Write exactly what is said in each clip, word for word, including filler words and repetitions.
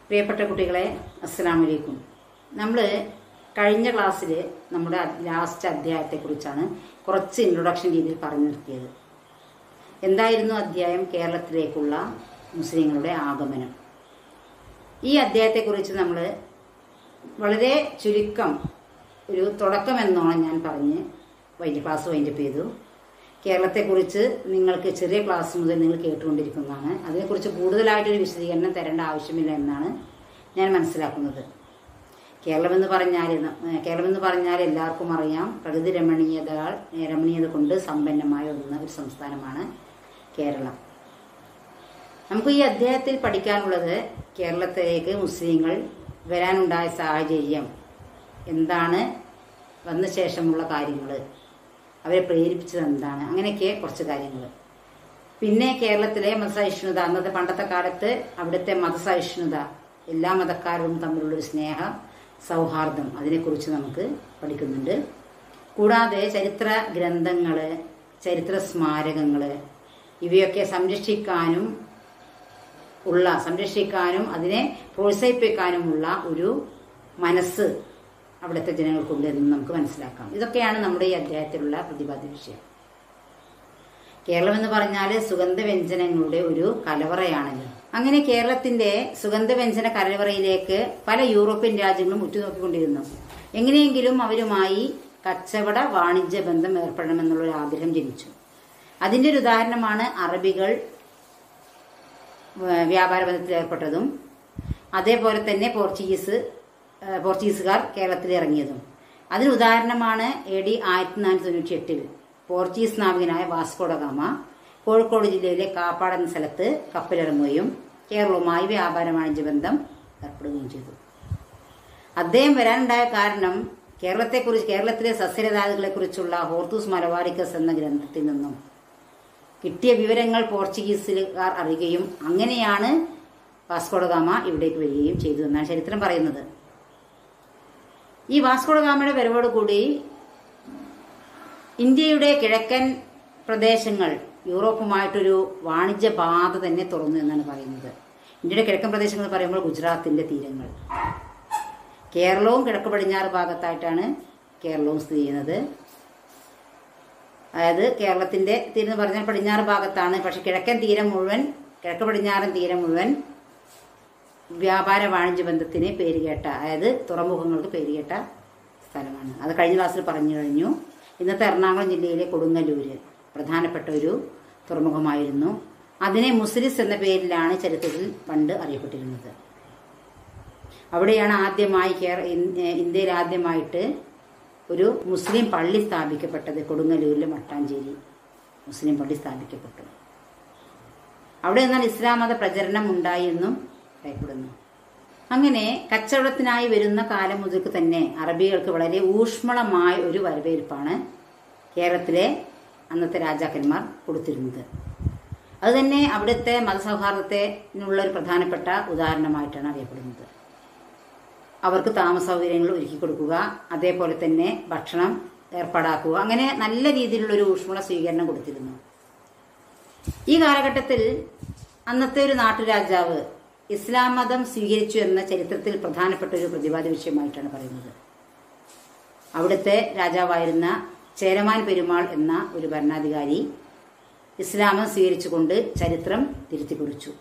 പ്രിയപ്പെട്ട കുട്ടികളെ, അസ്സലാമു അലൈക്കും. നമ്മൾ കഴിഞ്ഞ ക്ലാസ്സിൽ നമ്മുടെ ലാസ്റ്റ് അധ്യായത്തെക്കുറിച്ചാണ് കുറച്ച് ഇൻട്രൊഡക്ഷൻ രീതിയിൽ പറഞ്ഞു നിർത്തിയത്. എന്തായിരുന്നു അധ്യായം? കേരളത്തിലേക്കുള്ള മുസ്ലിങ്ങളുടെ ആഗമനം. ഈ അധ്യായത്തെക്കുറിച്ച് നമ്മൾ വളരെ ചുരുക്കം ഒരു തുടക്കം എന്നോണം ഞാൻ പറഞ്ഞ് വൈൻഡ് ക്ലാസ് വൈൻഡപ്പ് ചെയ്തു. കേരളത്തെക്കുറിച്ച് നിങ്ങൾക്ക് ചെറിയ ക്ലാസ് മുതൽ നിങ്ങൾ കേട്ടുകൊണ്ടിരിക്കുന്നതാണ്. അതിനെക്കുറിച്ച് കൂടുതലായിട്ടൊരു വിശദീകരണം തരേണ്ട ആവശ്യമില്ല എന്നാണ് ഞാൻ മനസ്സിലാക്കുന്നത്. കേരളമെന്ന് പറഞ്ഞാൽ കേരളമെന്ന് പറഞ്ഞാൽ എല്ലാവർക്കും അറിയാം, പ്രകൃതി രമണീയത രമണീയത കൊണ്ട് സമ്പന്നമായ ഒന്ന ഒരു സംസ്ഥാനമാണ് കേരളം. നമുക്ക് ഈ അധ്യായത്തിൽ പഠിക്കാനുള്ളത് കേരളത്തിലേക്ക് മുസ്ലിങ്ങൾ വരാനുണ്ടായ സാഹചര്യം എന്താണ്, വന്ന ശേഷമുള്ള കാര്യങ്ങൾ, അവരെ പ്രേരിപ്പിച്ചത് എന്താണ്, അങ്ങനെയൊക്കെ കുറച്ച് കാര്യങ്ങൾ. പിന്നെ കേരളത്തിലെ മതസഹിഷ്ണുത, അന്നത്തെ പണ്ടത്തെ കാലത്ത് അവിടുത്തെ മതസഹിഷ്ണുത, എല്ലാ മതക്കാരും തമ്മിലുള്ളൊരു സ്നേഹ സൗഹാർദ്ദം, അതിനെക്കുറിച്ച് നമുക്ക് പഠിക്കുന്നുണ്ട്. കൂടാതെ ചരിത്ര ഗ്രന്ഥങ്ങൾ, ചരിത്ര സ്മാരകങ്ങൾ, ഇവയൊക്കെ സംരക്ഷിക്കാനും ഉള്ള സംരക്ഷിക്കാനും അതിനെ പ്രോത്സാഹിപ്പിക്കാനുമുള്ള ഒരു മനസ്സ് അവിടുത്തെ ജനങ്ങൾക്കുണ്ട് എന്ന് നമുക്ക് മനസ്സിലാക്കാം. ഇതൊക്കെയാണ് നമ്മുടെ ഈ അധ്യായത്തിലുള്ള പ്രതിപാദ്യ വിഷയം. കേരളം എന്ന് പറഞ്ഞാൽ സുഗന്ധവ്യഞ്ജനങ്ങളുടെ ഒരു കലവറയാണല്ലോ. അങ്ങനെ കേരളത്തിന്റെ സുഗന്ധവ്യഞ്ജന കലവറയിലേക്ക് പല യൂറോപ്യൻ രാജ്യങ്ങളും ഉറ്റുനോക്കിക്കൊണ്ടിരുന്നു. എങ്ങനെയെങ്കിലും അവരുമായി കച്ചവട വാണിജ്യ ബന്ധം ഏർപ്പെടണമെന്നുള്ളൊരു ആഗ്രഹം ജനിച്ചു. അതിന്റെ ഒരു ഉദാഹരണമാണ് അറബികൾ വ്യാപാര ബന്ധത്തിൽ ഏർപ്പെട്ടതും അതേപോലെ തന്നെ പോർച്ചുഗീസ് പോർച്ചുഗീസുകാർ കേരളത്തിൽ ഇറങ്ങിയതും. അതിന് ഉദാഹരണമാണ് എ ഡി ആയിരത്തി നാനൂറ്റി തൊണ്ണൂറ്റി എട്ടിൽ പോർച്ചുഗീസ് നാവികനായ വാസ്കോ ഡ ഗാമ കോഴിക്കോട് ജില്ലയിലെ കാപ്പാട് എന്ന സ്ഥലത്ത് കപ്പലിറങ്ങുകയും കേരളവുമായി വ്യാപാര വാണിജ്യ ബന്ധം ഏർപ്പെടുകയും ചെയ്തു. അദ്ദേഹം വരാനുണ്ടായ കാരണം കേരളത്തെക്കുറിച്ച് കേരളത്തിലെ സസ്യലതാദികളെ കുറിച്ചുള്ള ഹോർത്തൂസ് മലബാറിക്കസ് എന്ന ഗ്രന്ഥത്തിൽ നിന്നും കിട്ടിയ വിവരങ്ങൾ പോർച്ചുഗീസുകാർ അറിയുകയും അങ്ങനെയാണ് വാസ്കോ ഡ ഗാമ ഇവിടേക്ക് വരികയും ചെയ്തു എന്നാണ് ചരിത്രം പറയുന്നത്. ഈ വാസ്കോ ഡ ഗാമയുടെ വരവോടുകൂടി ഇന്ത്യയുടെ കിഴക്കൻ പ്രദേശങ്ങൾ യൂറോപ്പുമായിട്ടൊരു വാണിജ്യ പാത തന്നെ തുറന്നു എന്നാണ് പറയുന്നത്. ഇന്ത്യയുടെ കിഴക്കൻ പ്രദേശങ്ങൾ എന്ന് പറയുമ്പോൾ ഗുജറാത്തിന്റെ തീരങ്ങൾ, കേരളവും കിഴക്ക് പടിഞ്ഞാറ് ഭാഗത്തായിട്ടാണ് കേരളവും സ്ഥിതി ചെയ്യുന്നത്. അതായത് കേരളത്തിന്റെ തീരം എന്ന് പറഞ്ഞാൽ പടിഞ്ഞാറ് ഭാഗത്താണ്, പക്ഷെ കിഴക്കൻ തീരം മുഴുവൻ കിഴക്ക് പടിഞ്ഞാറൻ തീരം മുഴുവൻ വ്യാപാര വാണിജ്യ ബന്ധത്തിന് പേരുകേട്ട, അതായത് തുറമുഖങ്ങൾക്ക് പേരുകേട്ട സ്ഥലമാണ്. അത് കഴിഞ്ഞ ക്ലാസ്സിൽ പറഞ്ഞു കഴിഞ്ഞു. ഇന്നത്തെ എറണാകുളം ജില്ലയിലെ കൊടുങ്ങല്ലൂര് പ്രധാനപ്പെട്ട ഒരു തുറമുഖമായിരുന്നു. അതിനെ മുസ്ലിസ് എന്ന പേരിലാണ് ചരിത്രത്തിൽ പണ്ട് അറിയപ്പെട്ടിരുന്നത്. അവിടെയാണ് ആദ്യമായി ഇന്ത്യയിൽ ആദ്യമായിട്ട് ഒരു മുസ്ലിം പള്ളി സ്ഥാപിക്കപ്പെട്ടത്. കൊടുങ്ങല്ലൂരിലെ മട്ടാഞ്ചേരി മുസ്ലിം പള്ളി സ്ഥാപിക്കപ്പെട്ടു. അവിടെ നിന്നാൽ ഇസ്ലാം മത പ്രചരണം ഉണ്ടായി എന്നും പറയപ്പെടുന്നു. അങ്ങനെ കച്ചവടത്തിനായി വരുന്ന കാലം മുതൽക്ക് തന്നെ അറബികൾക്ക് വളരെ ഊഷ്മളമായ ഒരു വരവേൽപ്പാണ് കേരളത്തിലെ അന്നത്തെ രാജാക്കന്മാർ കൊടുത്തിരുന്നത്. അതുതന്നെ അവിടുത്തെ മതസൗഹാർദ്ദത്തിനുള്ള ഒരു പ്രധാനപ്പെട്ട ഉദാഹരണമായിട്ടാണ് അറിയപ്പെടുന്നത്. അവർക്ക് താമസ സൗകര്യങ്ങൾ ഒരുക്കി കൊടുക്കുക, അതേപോലെ തന്നെ ഭക്ഷണം ഏർപ്പാടാക്കുക, അങ്ങനെ നല്ല രീതിയിലുള്ളൊരു ഊഷ്മള സ്വീകരണം കൊടുത്തിരുന്നു. ഈ കാലഘട്ടത്തിൽ അന്നത്തെ ഒരു നാട്ടുരാജാവ് ഇസ്ലാം മതം സ്വീകരിച്ചു എന്ന ചരിത്രത്തിൽ പ്രധാനപ്പെട്ട ഒരു പ്രതിപാദ്യ വിഷയമായിട്ടാണ് പറയുന്നത്. അവിടുത്തെ രാജാവായിരുന്ന ചേരമാൻ പെരുമാൾ എന്ന ഒരു ഭരണാധികാരി ഇസ്ലാമം സ്വീകരിച്ചുകൊണ്ട് ചരിത്രം തിരുത്തി കുറിച്ചു.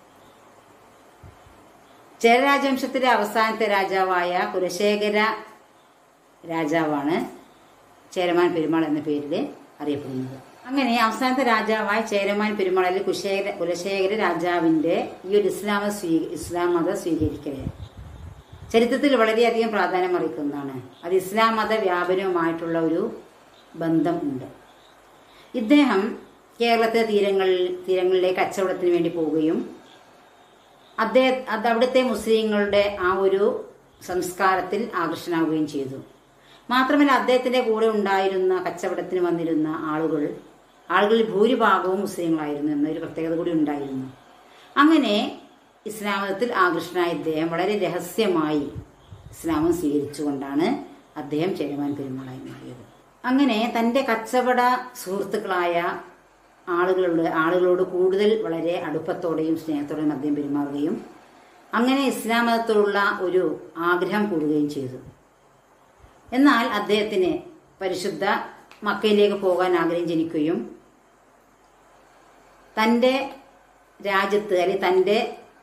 ചേര രാജവംശത്തിലെ അവസാനത്തെ രാജാവായ കുലശേഖര രാജാവാണ് ചേരമാൻ പെരുമാൾ എന്ന പേരിൽ അറിയപ്പെടുന്നത്. അങ്ങനെ അവസാനത്തെ രാജാവായ ചേരമാൻ പെരുമാൾ അല്ലെങ്കിൽ കുശേഖര കുലശേഖര രാജാവിന്റെ ഈ ഒരു ഇസ്ലാമ സ്വീ ഇസ്ലാം മത സ്വീകരിക്കല് ചരിത്രത്തിൽ വളരെയധികം പ്രാധാന്യം അറിയിക്കുന്നതാണ്. അത് ഇസ്ലാം മത വ്യാപനവുമായിട്ടുള്ള ഒരു ബന്ധം ഉണ്ട്. ഇദ്ദേഹം കേരളത്തിലെ തീരങ്ങളിൽ തീരങ്ങളിലേക്ക് കച്ചവടത്തിന് വേണ്ടി പോവുകയും അദ്ദേഹം അത് അവിടുത്തെ മുസ്ലിങ്ങളുടെ ആ ഒരു സംസ്കാരത്തിൽ ആകർഷനാവുകയും ചെയ്തു. മാത്രമല്ല അദ്ദേഹത്തിന്റെ കൂടെ ഉണ്ടായിരുന്ന കച്ചവടത്തിന് വന്നിരുന്ന ആളുകൾ ആളുകളിൽ ഭൂരിഭാഗവും മുസ്ലിങ്ങളായിരുന്നു എന്നൊരു പ്രത്യേകത കൂടി ഉണ്ടായിരുന്നു. അങ്ങനെ ഇസ്ലാം മതത്തിൽ ആകർഷനായ ഇദ്ദേഹം വളരെ രഹസ്യമായി ഇസ്ലാമം സ്വീകരിച്ചുകൊണ്ടാണ് അദ്ദേഹം ചേരമാൻ പെരുമാളായി മാറിയത്. അങ്ങനെ തന്റെ കച്ചവട സുഹൃത്തുക്കളായ ആളുകളുടെ ആളുകളോട് കൂടുതൽ വളരെ അടുപ്പത്തോടെയും സ്നേഹത്തോടെയും അദ്ദേഹം പെരുമാറുകയും അങ്ങനെ ഇസ്ലാം മതത്തോടുള്ള ഒരു ആഗ്രഹം കൂടുകയും ചെയ്തു. എന്നാൽ അദ്ദേഹത്തിന് പരിശുദ്ധ മക്കയിലേക്ക് പോകാൻ ആഗ്രഹം ജനിക്കുകയും തൻ്റെ രാജ്യത്ത് അല്ലെങ്കിൽ തൻ്റെ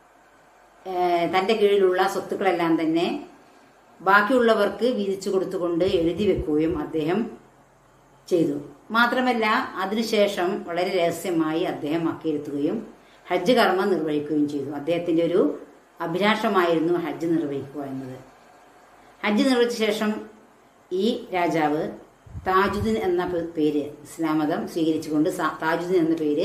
തൻ്റെ കീഴിലുള്ള സ്വത്തുക്കളെല്ലാം തന്നെ ബാക്കിയുള്ളവർക്ക് വീതിച്ചു കൊടുത്തുകൊണ്ട് എഴുതി വെക്കുകയും അദ്ദേഹം ചെയ്തു. മാത്രമല്ല അതിനുശേഷം വളരെ രഹസ്യമായി അദ്ദേഹം മക്കയിലെത്തുകയും ഹജ്ജ് കർമ്മം നിർവഹിക്കുകയും ചെയ്തു. അദ്ദേഹത്തിൻ്റെ ഒരു അഭിലാഷമായിരുന്നു ഹജ്ജ് നിർവഹിക്കുക എന്നത്. ഹജ്ജ് നിർവഹിച്ച ശേഷം ഈ രാജാവ് താജുദ്ദീൻ എന്ന പേര്, ഇസ്ലാം മതം സ്വീകരിച്ചുകൊണ്ട് താജുദ്ദീൻ എന്ന പേര്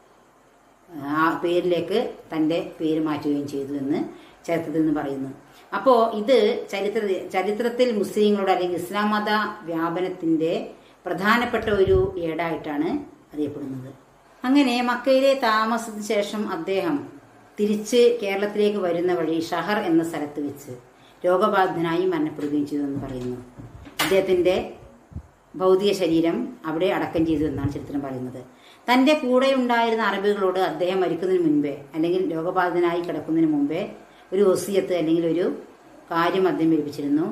ആ പേരിലേക്ക് തൻ്റെ പേര് മാറ്റുകയും ചെയ്തു എന്ന് ചരിത്രത്തിൽ നിന്ന് പറയുന്നു. അപ്പോൾ ഇത് ചരിത്ര ചരിത്രത്തിൽ മുസ്ലിങ്ങളുടെ അല്ലെങ്കിൽ ഇസ്ലാം മത വ്യാപനത്തിൻ്റെ പ്രധാനപ്പെട്ട ഒരു ഏടായിട്ടാണ് അറിയപ്പെടുന്നത്. അങ്ങനെ മക്കയിലെ താമസത്തിന് ശേഷം അദ്ദേഹം തിരിച്ച് കേരളത്തിലേക്ക് വരുന്ന വഴി ഷഹർ എന്ന സ്ഥലത്ത് വെച്ച് രോഗബാധിതനായി മരണപ്പെടുകയും ചെയ്തു എന്ന് പറയുന്നു. അദ്ദേഹത്തിൻ്റെ ഭൗതിക ശരീരം അവിടെ അടക്കം ചെയ്തു എന്നാണ് ചരിത്രം പറയുന്നത്. തൻ്റെ കൂടെ ഉണ്ടായിരുന്ന അറബികളോട് അദ്ദേഹം മരിക്കുന്നതിന് മുൻപേ അല്ലെങ്കിൽ രോഗബാധിതനായി കിടക്കുന്നതിന് മുമ്പേ ഒരു വസിയത്ത് അല്ലെങ്കിൽ ഒരു കാര്യം അദ്ദേഹം ഏൽപ്പിച്ചിരുന്നു.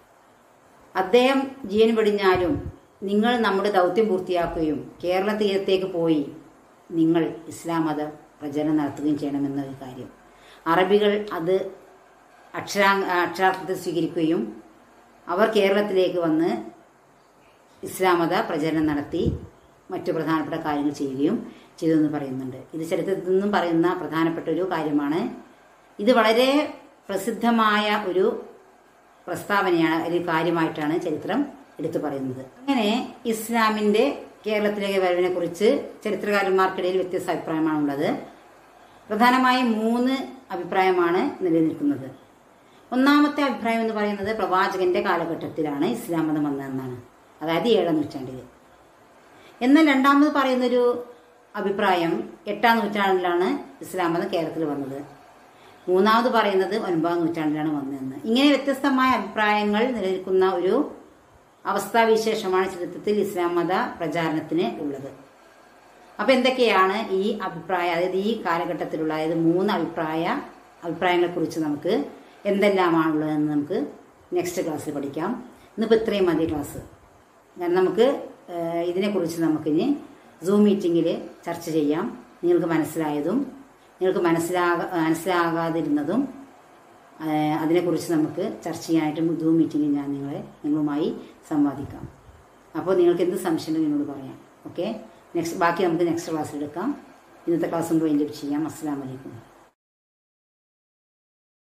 അദ്ദേഹം ജീവൻ വെടിഞ്ഞാലും നിങ്ങൾ നമ്മുടെ ദൗത്യം പൂർത്തിയാക്കുകയും കേരള തീരത്തേക്ക് പോയി നിങ്ങൾ ഇസ്ലാം മത പ്രചരണം നടത്തുകയും ചെയ്യണമെന്ന ഒരു കാര്യം. അറബികൾ അത് അക്ഷരാ അക്ഷരാർത്ഥത്തിൽ സ്വീകരിക്കുകയും അവർ കേരളത്തിലേക്ക് വന്ന് ഇസ്ലാം മത പ്രചരണം നടത്തി മറ്റു പ്രധാനപ്പെട്ട കാര്യങ്ങൾ ചെയ്യുകയും ചെയ്തെന്ന് പറയുന്നുണ്ട്. ഇത് ചരിത്രത്തിൽ നിന്നും പറയുന്ന പ്രധാനപ്പെട്ട ഒരു കാര്യമാണ്. ഇത് വളരെ പ്രസിദ്ധമായ ഒരു പ്രസ്താവനയാണ്, ഒരു കാര്യമായിട്ടാണ് ചരിത്രം എടുത്തു പറയുന്നത്. അങ്ങനെ ഇസ്ലാമിൻ്റെ കേരളത്തിലേക്ക് വരവിനെ കുറിച്ച് ചരിത്രകാരന്മാർക്കിടയിൽ വ്യത്യസ്ത അഭിപ്രായമാണുള്ളത്. പ്രധാനമായും മൂന്ന് അഭിപ്രായമാണ് നിലനിൽക്കുന്നത്. ഒന്നാമത്തെ അഭിപ്രായം എന്ന് പറയുന്നത് പ്രവാചകന്റെ കാലഘട്ടത്തിലാണ് ഇസ്ലാം മതം വന്നതെന്നാണ്, അതായത് ഏഴാം നൂറ്റാണ്ടിൽ. എന്നാൽ രണ്ടാമത് പറയുന്നൊരു അഭിപ്രായം എട്ടാം നൂറ്റാണ്ടിലാണ് ഇസ്ലാം മതം കേരളത്തിൽ വന്നത്. മൂന്നാമത് പറയുന്നത് ഒൻപതാം നൂറ്റാണ്ടിലാണ് വന്നതെന്ന്. ഇങ്ങനെ വ്യത്യസ്തമായ അഭിപ്രായങ്ങൾ നിലനിൽക്കുന്ന ഒരു അവസ്ഥാവിശേഷമാണ് ചരിത്രത്തിൽ ഇസ്ലാം മത പ്രചാരണത്തിന് ഉള്ളത്. അപ്പം എന്തൊക്കെയാണ് ഈ അഭിപ്രായം, അതായത് ഈ കാലഘട്ടത്തിലുള്ള അതായത് മൂന്ന് അഭിപ്രായ അഭിപ്രായങ്ങളെക്കുറിച്ച് നമുക്ക് എന്തെല്ലാമാണുള്ളതെന്ന് നമുക്ക് നെക്സ്റ്റ് ക്ലാസ്സിൽ പഠിക്കാം. ഇന്നിപ്പോൾ ഇത്രയും മതി ക്ലാസ്. കാരണം നമുക്ക് ഇതിനെക്കുറിച്ച് നമുക്കിനി സൂം മീറ്റിങ്ങിൽ ചർച്ച ചെയ്യാം. നിങ്ങൾക്ക് മനസ്സിലായതും നിങ്ങൾക്ക് മനസ്സിലാകാ മനസ്സിലാകാതിരുന്നതും അതിനെക്കുറിച്ച് നമുക്ക് ചർച്ച ചെയ്യാനായിട്ട് സൂം മീറ്റിങ്ങിൽ ഞാൻ നിങ്ങളെ നിങ്ങളുമായി സംവാദിക്കാം. അപ്പോൾ നിങ്ങൾക്ക് എന്ത് സംശയം എന്നോട് പറയാം. ഓക്കെ, നെക്സ്റ്റ് ബാക്കി നമുക്ക് നെക്സ്റ്റ് ക്ലാസ്സിൽ എടുക്കാം. ഇന്നത്തെ ക്ലാസ് നമുക്ക് വൈൻഡപ്പ് ചെയ്യാം. അസ്സലാമു അലൈക്കും.